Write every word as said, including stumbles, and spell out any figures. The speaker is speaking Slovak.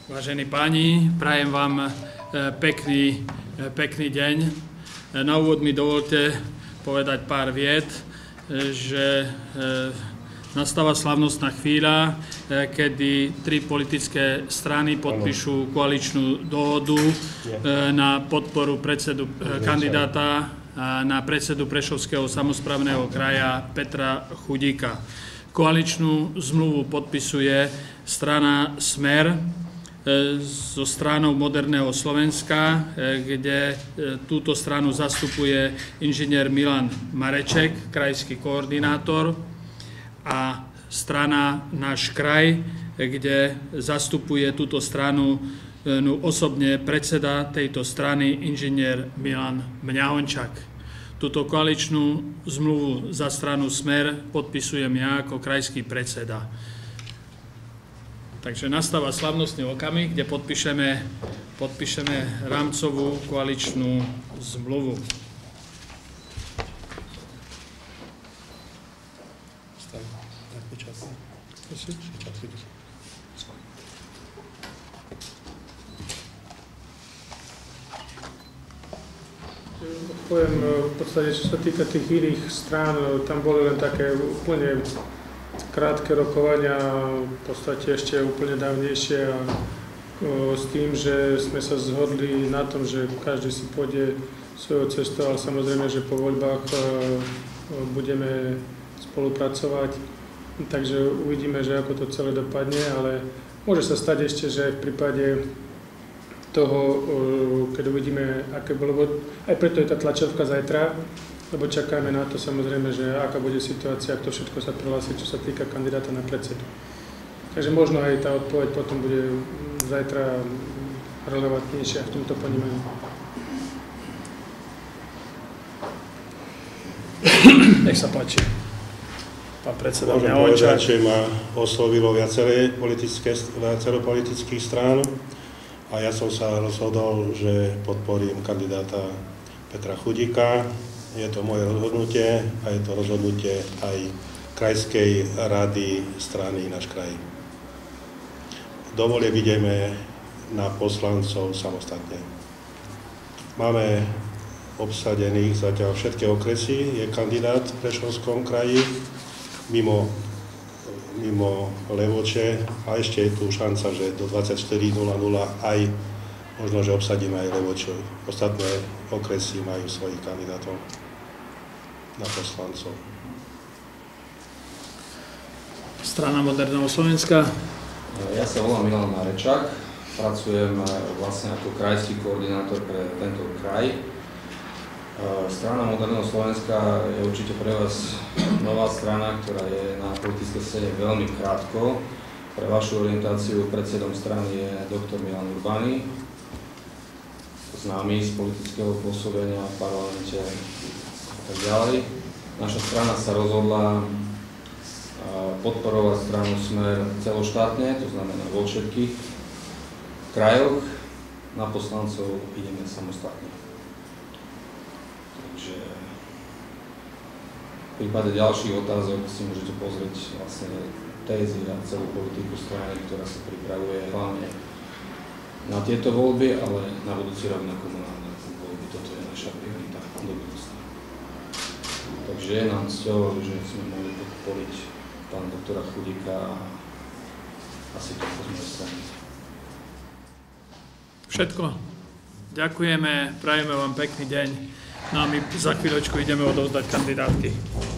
Vážení páni, prajem vám pekný, pekný deň. Na úvod mi dovolte povedať pár viet, že nastáva slavnostná chvíľa, kedy tri politické strany podpíšu koaličnú dohodu na podporu predsedu, kandidáta na predsedu Prešovského samosprávneho kraja Petra Chudíka. Koaličnú zmluvu podpisuje strana Smer so stranou Moderného Slovenska, kde túto stranu zastupuje inžinier Milan Mareček, krajský koordinátor, a strana Náš kraj, kde zastupuje túto stranu no, osobne predseda tejto strany inžinier Milan Mňahončak. Túto koaličnú zmluvu za stranu Smer podpisujem ja ako krajský predseda. Takže nastáva slavnostný okamih, kde podpíšeme, podpíšeme rámcovú koaličnú zmluvu. Poviem v podstate, čo sa týka tých iných strán, tam boli len také úplne krátke rokovania, v podstate ešte úplne dávnejšie, a s tým, že sme sa zhodli na tom, že každý si pôjde svojou cestou, ale samozrejme, že po voľbách budeme spolupracovať. Takže uvidíme, že ako to celé dopadne, ale môže sa stať ešte, že v prípade toho, keď uvidíme, aké bolo, aj preto je tá tlačovka zajtra, lebo čakáme na to samozrejme, že aká bude situácia, ak to všetko sa prihlási, čo sa týka kandidáta na predsedu. Takže možno aj tá odpoveď potom bude zajtra relevantnejšia v tomto ponímaní. Nech sa páči. Pán predseda Môžem povedať, že ma oslovilo viacero politických strán a ja som sa rozhodol, že podporím kandidáta Petra Chudíka. Je to moje rozhodnutie a je to rozhodnutie aj krajskej rady strany Náš kraj. Dovolie ideme na poslancov samostatne. Máme obsadených zatiaľ všetky okresy, je kandidát v Prešovskom kraji, mimo, mimo Levoče, a ešte je tu šanca, že do dvadsaťštyri nula nula aj možno, že obsadíme aj Levoču. Ostatné okresy majú svojich kandidátov na poslancov. Strana Moderného Slovenska. Ja sa volám Milan Marečak, pracujem vlastne ako krajský koordinátor pre tento kraj. Strana Moderného Slovenska je určite pre vás nová strana, ktorá je na politickej scéne veľmi krátko. Pre vašu orientáciu predsedom strany je doktor Milan Urbány, známy z politického pôsobenia v parlamente a tak ďalej. Naša strana sa rozhodla podporovať stranu Smer celoštátne, to znamená vo všetkých krajoch. Na poslancov ideme samostatne. Takže v prípade ďalších otázok si môžete pozrieť vlastne tézy a celú politiku strany, ktorá sa pripravuje hlavne na tieto voľby, ale na budúci rok na komunálne voľby. Toto je naša priorita do budúcna. Takže je nám cťou, že sme mohli podporiť pána doktora Chudíka, asi to z mojej strany. Všetko. Ďakujeme, prajeme vám pekný deň. No a my za chvíľočku ideme odovzdať kandidátky.